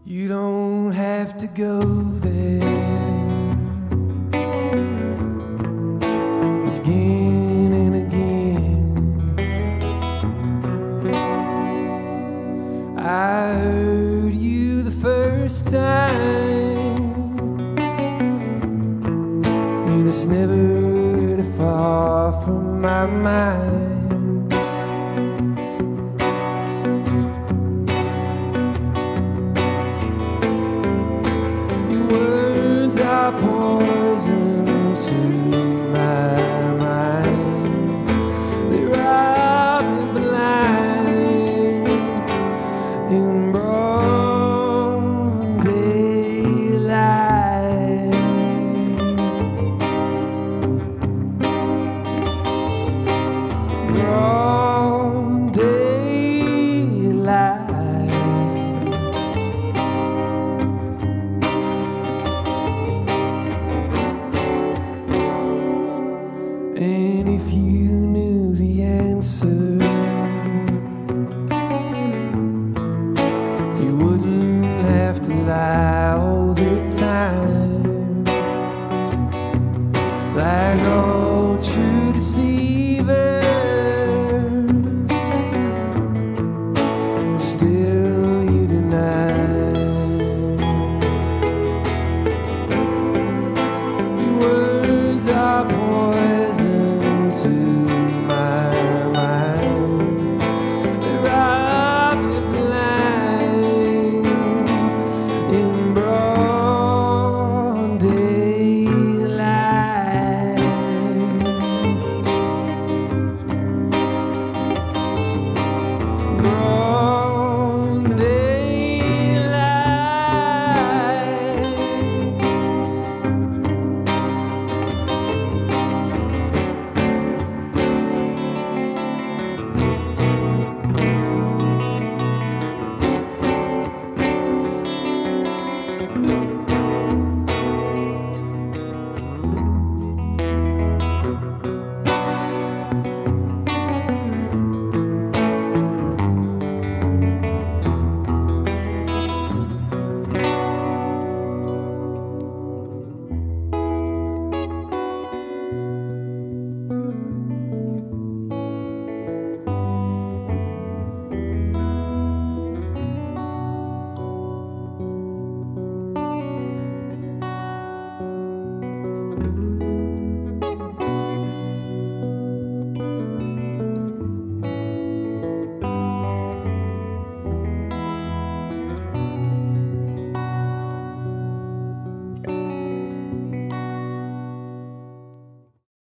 You don't have to go there again and again. I heard you the first time, and it's never really far from my mind. Poison to my mind. They rob me blind in broad daylight. Broad daylight. And if you knew the answer, you wouldn't have to lie.